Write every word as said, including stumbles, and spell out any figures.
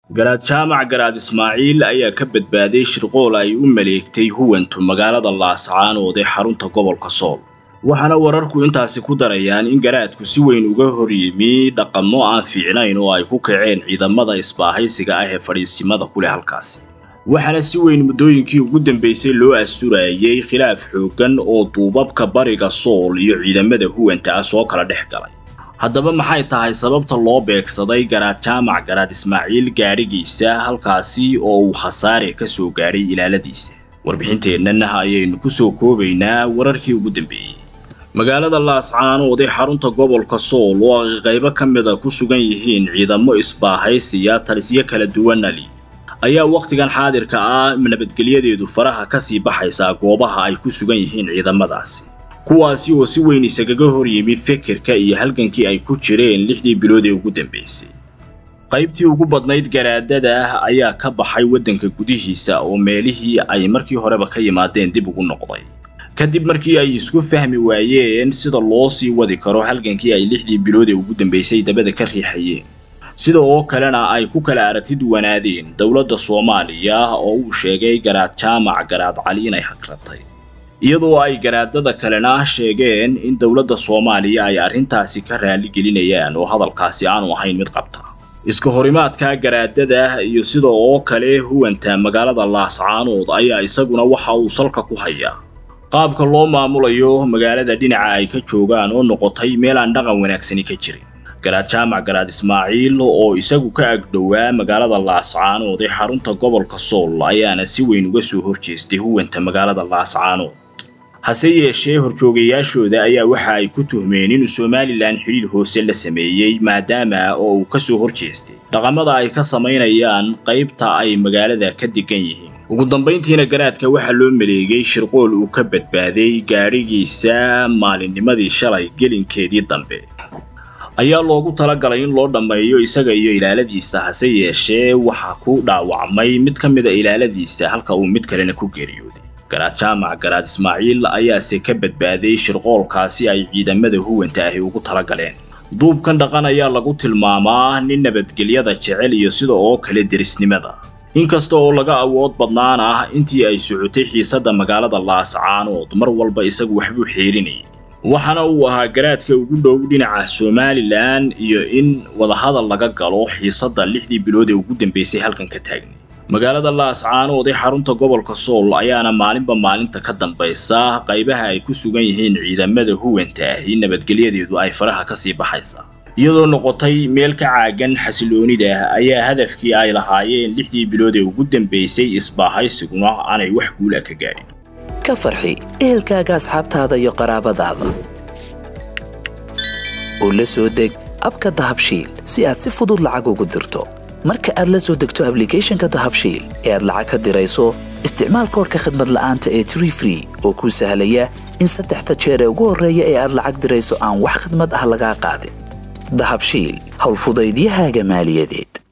garaad jaamac garaad Ismaaciil ayaa ka badbaaday shirqool ay u maleegtay huwantu magaalada Laascaanood ee xarunta gobolka Sool waxaana wararku intaasi ku darayaan in garaadku si weyn uga hor yimi dhaqamo aan fiicnayn oo ay ku kaceen ciidamada isbaahaysiga ah ee fadhiisimada ku leh halkaasi waxaana si weyn muddooyinkii ugu dambeysay loo asturayay khilaaf xoogan oo duubabka bariga Sool iyo ciidamada huwanta ah soo kala dhex galay haddaba maxay tahay sababta loo beegsaday garaad jaamac garaad Ismaaciil gaarigiisa halkaasi oo uu khasaare ka soo gaaray ilaaladiisa warbixinteenna ayaynu ku soo koobaynaa wararkii ugu dambeeyay magaalada Laascaanood ee xarunta gobolka Sool oo qaybo kamid ah ku sugan yihiin ciidamo isbaahaysiya talisyo kala duwan ali ayaa waqtigan xaadirka ah nabadgelyadeedu faraha ka sii baxaysa goobaha ay ku sugan yihiin ciidamadaasi kuwaasi oo si weyn isaga hor yimi fikirka iyo halgankii ay ku jireen lixdii bilood ee ugu dambeysay qaybtii ugu badnayd garaadada ayaa ka baxay wadanka gudihiisa oo meelihii ay markii horeba ka yimaadeen dib ugu noqday kadib markii ay isku fahmi waayeen sida loo sii wadi karo halgankii ay lixdii bilood ee ugu dambeysay dabada ka riixayeen sida oo kalena ay ku kala aragti duwanaadeen dawladda Soomaaliya oo uu sheegay garaad jaamac garaad cali inay xaqratay iyadoo ay garaadada kalena sheegeen in dawladda Soomaaliya ay arintaasi ka raali gelinayaan oo hadalkaasi aanu ahayn mid qabta iska horimaadka garaadada iyo sida oo kale huwanta magaalada Laascaanood ayaa isaguna waxa uu salka ku hayaa qaabka loo maamulayo magaalada dhinaca ay ka joogaan oo noqotay meel aan dhaqan wanaagsan ka jirin garaad jaamac garaad Ismaaciil oo isagu ka agdhowaa magaalada Laascaanood ee xarunta gobolka Sool ayaana si weyn uga soo horjeestay huwanta magaalada Laascaanood hase yeeshee horjoogayaashooda ayaa waxa ay ku tuhmeen in Soomaaliland xiriir hoose la sameeyay maadaama oo uu ka soo horjeestay dhaqamada ay ka sameynayaan qaybta ay magaalada ka degan yihiin ugu dambeyntiina garaadka waxa loo maleegay shirqool uu ka badbaaday gaarigiisa maalinnimadii shalay gelinkeedii dambe ayaa loogu talagalay in loo dhameeyo isaga iyo ilaaladiisa hase yeeshee waxa ku dhaawacmay mid kamid ah ilaaladiisa halka uu mid kalena ku geeriyooday garaad jaamac garaad Ismaaciil ayaa se ka badbaaday shirqoolkaasi ay ciidamada huwanta ah ugu talagaleen duubkan dhaqan ayaa lagu tilmaamaa nin nabadgelyada jecel iyo sida oo kale dirisnimada inkasta oo laga awood badnaan ah intii ay socotay xiisada magaalada Laascaanood mar walba isagu waxbuu xeerinayay waxana uu ahaa garaadka ugu dhow dhinaca Soomaaliland iyo in wada hadal laga galo xiisada lixdii bilood ee ugu dambeysay halkan ka taagnay magaalada Laascaanood ee xarunta gobolka Sool ayaana maalinba maalinta ka dambaysa qaybaha ay ku sugan yihiin ciidamada huwanta ah in nabadgelyadeedu ay faraha ka sii baxaysa iyadoo noqotay meel ka caagan xasiloonida ayaa hadafkii ay lahaayeen lixdii bilood ee ugu dambeysay isbaahaysiguna aanay wax guul ah ka gaarin ka farxi ehelkaaga asxaabtaada iyo qaraabadaada oo la soo deg abka Dahabshiil si aad si fudud lacag ugu dirto marka aad la soo degto application-ka Dahabshiil ee aad lacag ka dirayso isticmaal koodka khidmad la'aanta ee three free oo ku sahlaya in saddexda jeer ee ugu horeeya ee aad lacag dirayso aan wax khidmad ah laga qaadin Dahabshiil hawl fudaydiyahaaga maaliyadeed